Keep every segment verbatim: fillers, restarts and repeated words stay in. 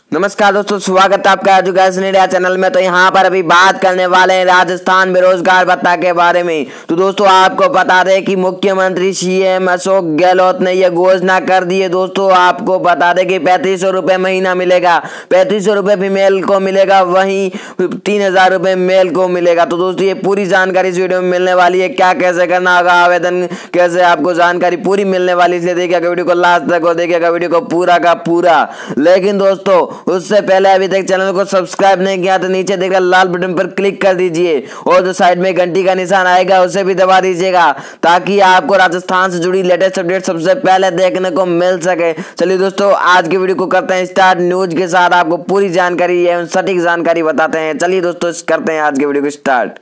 नमस्कार दोस्तों, स्वागत है आपका एजुकेशन इंडिया चैनल में। तो यहाँ पर अभी बात करने वाले हैं राजस्थान बेरोजगार भत्ता के बारे में। तो दोस्तों आपको बता दें कि मुख्यमंत्री सीएम अशोक गहलोत ने यह घोषणा कर दी है। दोस्तों आपको बता दें कि पैंतीस सौ रुपये महीना मिलेगा, पैंतीस सौ रुपये फीमेल को मिलेगा, वहीं तीन हजार रुपये मेल को मिलेगा। तो दोस्तों ये पूरी जानकारी इस वीडियो में मिलने वाली है। क्या कैसे करना होगा आवेदन, कैसे आपको जानकारी पूरी मिलने वाली, इसलिए देखिएगा वीडियो को लास्ट तक और देखिएगा वीडियो को पूरा का पूरा। लेकिन दोस्तों उससे पहले अभी तक चैनल को सब्सक्राइब नहीं किया तो नीचे देख रहे लाल बटन पर क्लिक कर दीजिए और जो साइड में घंटी का निशान आएगा उसे भी दबा दीजिएगा ताकि आपको राजस्थान से जुड़ी लेटेस्ट अपडेट सबसे पहले देखने को मिल सके। चलिए दोस्तों आज की वीडियो को करते हैं स्टार्ट। न्यूज के साथ आपको पूरी जानकारी एवं सटीक जानकारी बताते हैं। चलिए दोस्तों करते हैं आज की वीडियो को स्टार्ट।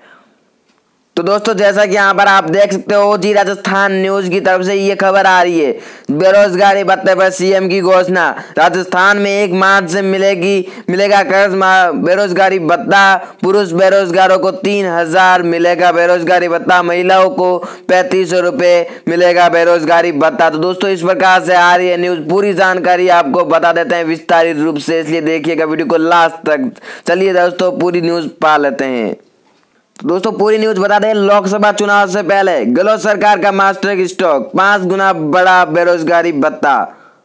तो दोस्तों जैसा कि यहाँ पर आप देख सकते हो जी, राजस्थान न्यूज की तरफ से ये खबर आ रही है। बेरोजगारी भत्ते पर सीएम की घोषणा। राजस्थान में एक मार्च से मिलेगी मिलेगा कर्ज बेरोजगारी भत्ता। पुरुष बेरोजगारों को तीन हजार मिलेगा बेरोजगारी भत्ता, महिलाओं को पैंतीस सौ रुपये मिलेगा बेरोजगारी भत्ता। तो दोस्तों इस प्रकार से आ रही है न्यूज। पूरी जानकारी आपको बता देते हैं विस्तारित रूप से, इसलिए देखिएगा वीडियो को लास्ट तक। चलिए दोस्तों पूरी न्यूज पा लेते हैं। तो दोस्तों पूरी न्यूज बता दें, लोकसभा चुनाव से पहले गहलोत सरकार का मास्टर स्ट्रोक, पांच गुना बड़ा बेरोजगारी भत्ता।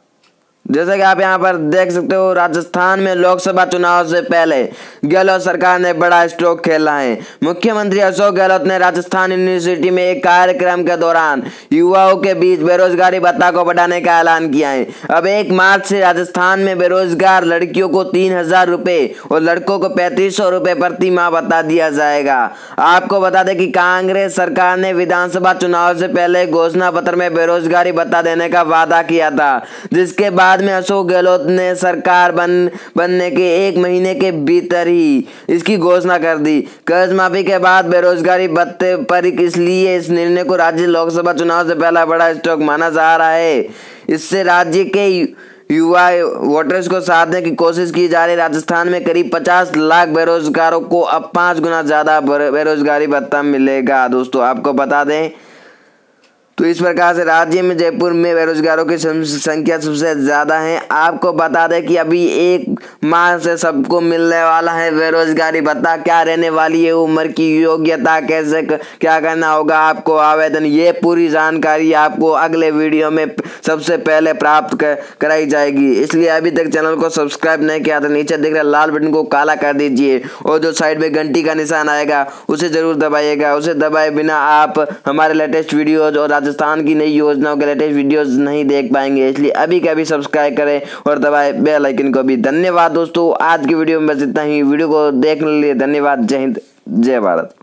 जैसे कि आप यहाँ पर देख सकते हो, राजस्थान में लोकसभा चुनाव से पहले गहलोत सरकार ने बड़ा स्ट्रोक खेला है। मुख्यमंत्री अशोक गहलोत ने राजस्थान यूनिवर्सिटी में एक कार्यक्रम के दौरान युवाओं के बीच बेरोजगारी भत्ता को बढ़ाने का ऐलान किया है। अब एक मार्च से राजस्थान में बेरोजगार लड़कियों को तीन हजार रुपये और लड़कों को पैंतीस सौ रुपये प्रति माह भत्ता दिया जाएगा। आपको बता दें कि कांग्रेस सरकार ने विधानसभा चुनाव से पहले घोषणा पत्र में बेरोजगारी भत्ता देने का वादा किया था, जिसके बाद बाद में अशोक गहलोत ने सरकार बन बनने के एक महीने के भीतर ही इसकी घोषणा कर दी। कर्ज माफी के बाद बेरोजगारी भत्ते पर इसलिए इस निर्णय को राज्य लोकसभा चुनाव से पहला बड़ा स्ट्रोक माना जा रहा है। इससे राज्य के युवा वोटर्स को साधने की कोशिश की जा रही। राजस्थान में करीब पचास लाख बेरोजगारों को अब पांच गुना ज्यादा बेरोजगारी भत्ता मिलेगा। दोस्तों आपको बता दें तो इस प्रकार से राज्य में जयपुर में बेरोजगारों की संख्या सबसे ज्यादा है। आपको बता दें कि अभी एक माह से सबको मिलने वाला है बेरोजगारी भत्ता। क्या रहने वाली है उम्र की योग्यता, कैसे क्या करना होगा आपको आवेदन, ये पूरी जानकारी आपको अगले वीडियो में सबसे पहले प्राप्त कर, कराई जाएगी। इसलिए अभी तक चैनल को सब्सक्राइब नहीं किया तो नीचे दिख रहे लाल बटन को काला कर दीजिए और जो साइड में घंटी का निशान आएगा उसे जरूर दबाइएगा। उसे दबाए बिना आप हमारे लेटेस्ट वीडियोज और राजस्थान की नई योजनाओं के लेटेस्ट वीडियोस नहीं देख पाएंगे। इसलिए अभी का भी सब्सक्राइब करें और दबाए बेल आइकन को भी। धन्यवाद दोस्तों, आज की वीडियो में बस इतना ही। वीडियो को देखने के लिए धन्यवाद। जय हिंद, जय भारत।